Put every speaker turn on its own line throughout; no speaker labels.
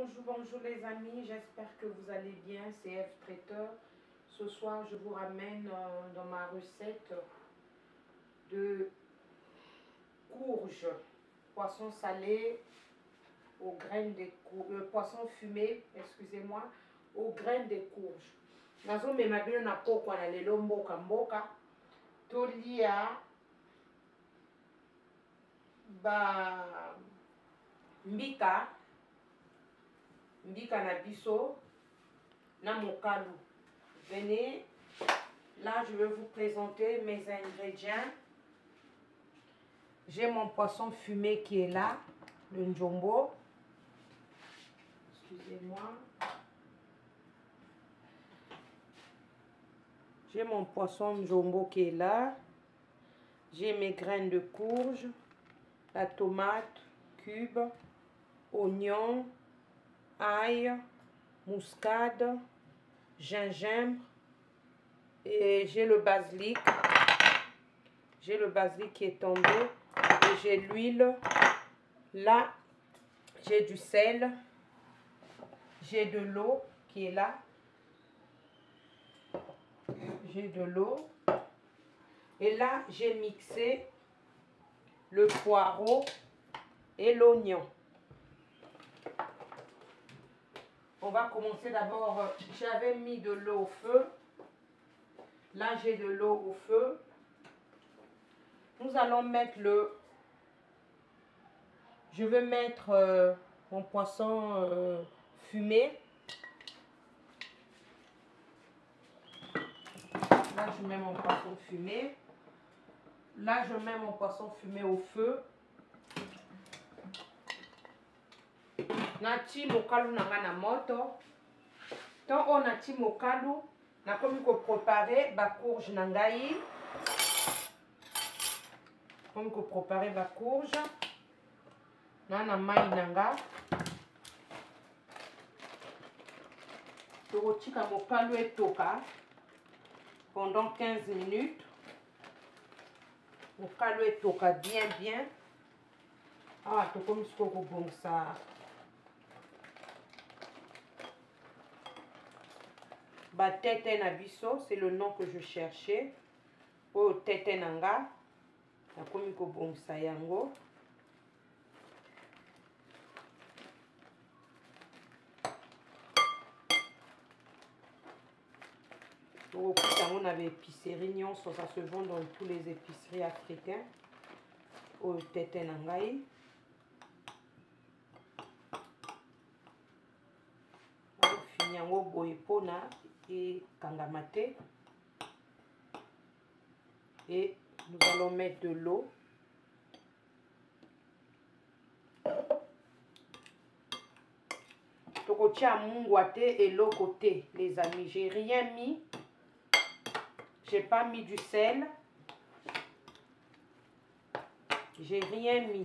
Bonjour les amis, j'espère que vous allez bien, c'est F Traiteur. Ce soir, je vous ramène dans ma recette de courge, poisson salé aux graines de courge, poisson fumé, excusez-moi, aux graines de courge. Nazo memabino na poko na lelo mboka mboka, tolia ba mbika na biso na mokalu. Venez, là je vais vous présenter mes ingrédients. J'ai mon poisson fumé qui est là, le njombo. Excusez-moi. J'ai mon poisson njombo qui est là. J'ai mes graines de courge, la tomate cube, oignon, ail, muscade, gingembre et j'ai le basilic. J'ai le basilic qui est tombé et j'ai l'huile. Là, j'ai du sel. J'ai de l'eau qui est là. J'ai de l'eau. Et là, j'ai mixé le poireau et l'oignon. On va commencer d'abord, j'avais mis de l'eau au feu. Là, j'ai de l'eau au feu. Nous allons mettre je vais mettre mon poisson fumé. Là, je mets mon poisson fumé. Là, je mets mon poisson fumé au feu. Nati mokalu nanga na moto. Tant on nati mokalu, na komi ko préparer ba courge nangai. Komi ko préparer ba courge. Na mai nanga. Tokotika mokalu etoka pendant 15 minutes. Mokalu etoka bien. Ah, tokomi siko bon ça. Ba tete na biso, c'est le nom que je cherchais. O tete nanga. Na komi ko bongisa yango. O kutango na ba épicerie nyonso, ça se vend dans tous les épiceries africaines. O tete nangai. O fini yango boye pona et kangamate. Et nous allons mettre de l'eau. Tokotia mungwate et l'eau côté, les amis. J'ai rien mis. J'ai pas mis du sel. J'ai rien mis.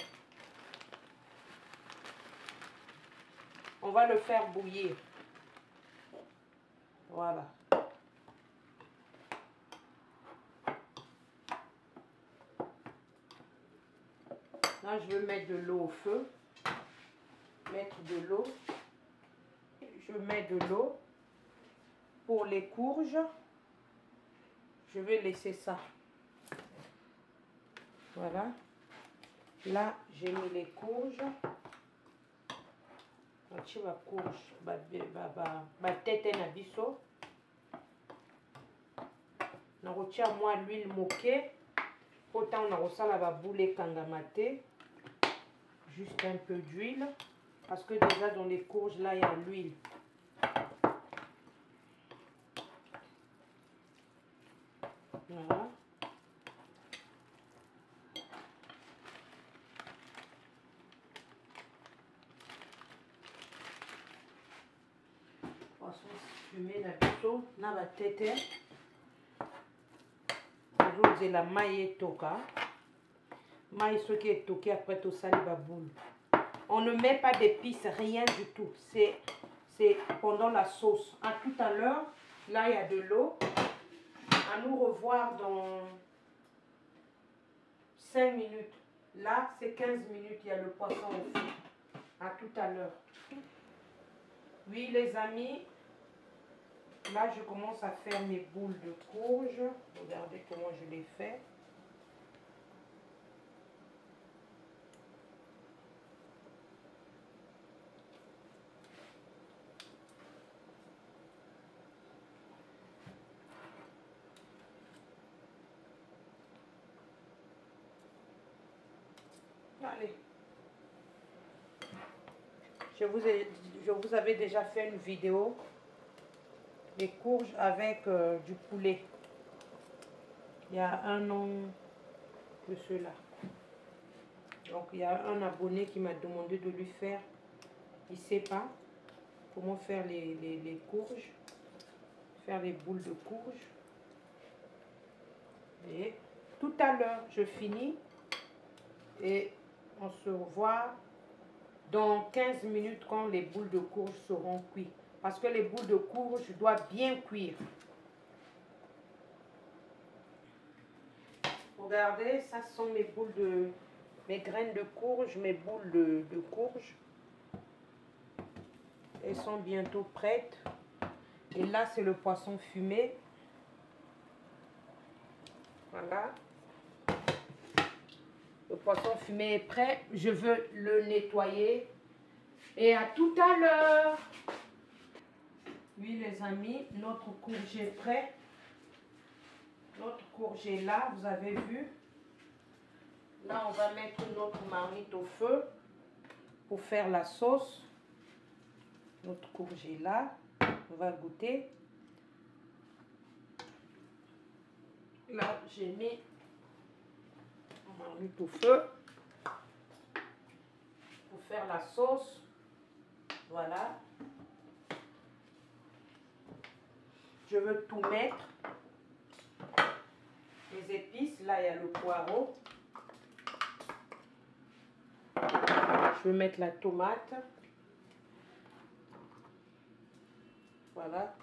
On va le faire bouillir. Voilà. Là, je vais mettre de l'eau au feu. Mettre de l'eau. Je mets de l'eau. Pour les courges, je vais laisser ça. Voilà. Là, j'ai mis les courges. Je vais courge. Ma tête na biso. Je retiens moi l'huile moquée. Autant on a reçu la boule kangamate. Juste un peu d'huile. Parce que déjà dans les courges, là, il y a l'huile. Voilà. Poisson fumé na biso na ba tete. Rose la maille toka. Maille ce qui est toqué après tout ça les baboules. On ne met pas d'épices, rien du tout. C'est pendant la sauce. À tout à l'heure, là il y a de l'eau. À nous revoir dans 5 minutes. Là, c'est 15 minutes, il y a le poisson au feu. À tout à l'heure. Oui, les amis, là, je commence à faire mes boules de courge. Regardez comment je les fais. Allez. Je vous avais déjà fait une vidéo des courges avec du poulet. Il y a un an de cela. Donc il y a un abonné qui m'a demandé de lui faire. Il ne sait pas comment faire les courges. Faire les boules de courge. Et tout à l'heure, je finis. Et on se revoit dans 15 minutes quand les boules de courge seront cuites. Parce que les boules de courge doivent bien cuire. Regardez, ça sont mes boules de... mes graines de courge, mes boules de courge. Elles sont bientôt prêtes. Et là, c'est le poisson fumé. Voilà. Le poisson fumé est prêt. Je veux le nettoyer. Et à tout à l'heure. Oui, les amis, notre courge est prêt. Notre courge est là, vous avez vu. Là, on va mettre notre marmite au feu pour faire la sauce. Notre courge est là. On va goûter. Là, j'ai mis ma marmite au feu pour faire la sauce. Voilà. Je veux tout mettre. Les épices, là, il y a le poireau. Je vais mettre la tomate. Voilà.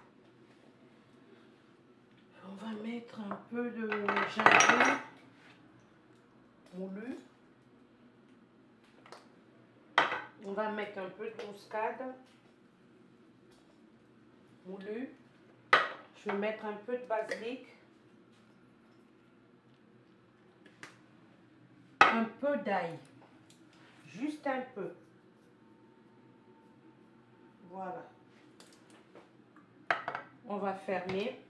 On va mettre un peu de gingembre moulu. On va mettre un peu de muscade moulu. Je vais mettre un peu de basilic. Un peu d'ail. Juste un peu. Voilà. On va fermer.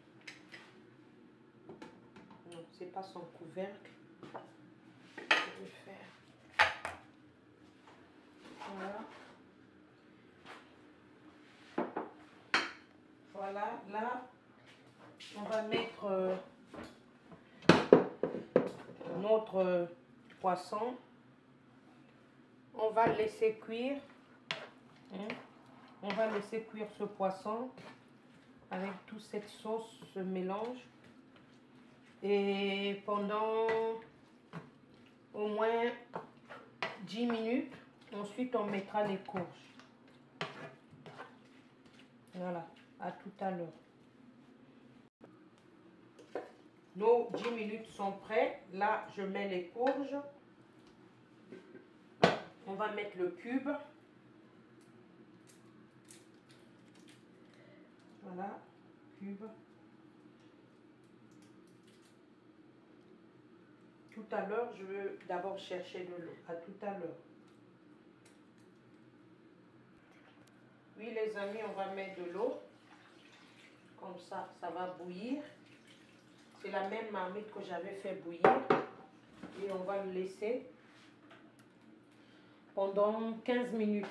Non, c'est pas son couvercle. Je vais faire. Voilà. Voilà. Là, on va mettre notre poisson. On va le laisser cuire. On va laisser cuire ce poisson avec toute cette sauce, ce mélange. Et pendant au moins 10 minutes. Ensuite, on mettra les courges. Voilà, à tout à l'heure. Nos 10 minutes sont prêtes. Là, je mets les courges. On va mettre le cube. Voilà, cube. Tout à l'heure, je vais d'abord chercher de l'eau. À tout à l'heure. Oui, les amis, on va mettre de l'eau. Comme ça, ça va bouillir. C'est la même marmite que j'avais fait bouillir. Et on va le laisser pendant 15 minutes.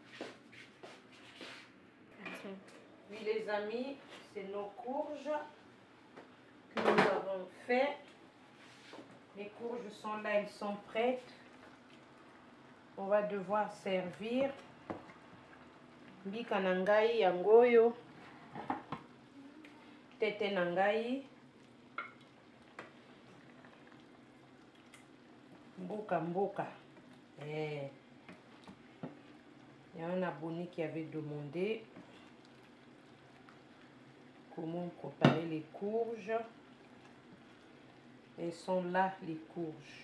Oui, les amis, c'est nos courges que nous avons fait. Les courges sont là, elles sont prêtes. On va devoir servir. Mbika nangai yangoyo. Tete nangai. Mboka mboka. Il y a un abonné qui avait demandé comment préparer les courges. Elles sont là, les courges.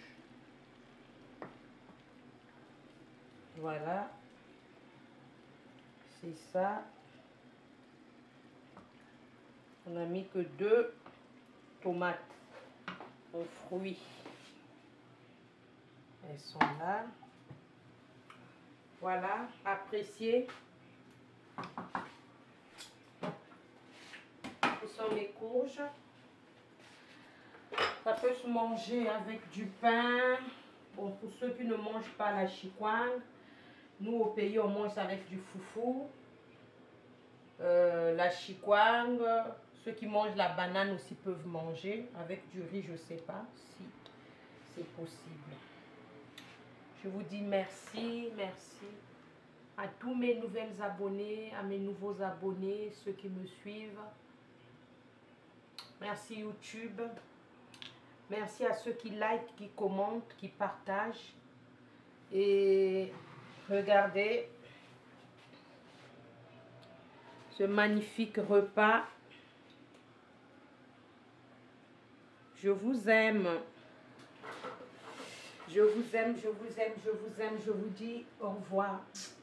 Voilà. C'est ça. On n'a mis que 2 tomates aux fruits. Elles sont là. Voilà, appréciez. Ce sont mes courges. Ça peut se manger avec du pain. Bon, pour ceux qui ne mangent pas la chikwang, nous au pays on mange avec du foufou. La chikwang, ceux qui mangent la banane aussi peuvent manger. Avec du riz, je ne sais pas si c'est possible. Je vous dis merci, merci à tous mes nouvelles abonnés, à mes nouveaux abonnés, ceux qui me suivent. Merci YouTube. Merci à ceux qui like, qui commentent, qui partagent. Et regardez ce magnifique repas. Je vous aime. Je vous aime, je vous aime, je vous aime. Je vous dis au revoir.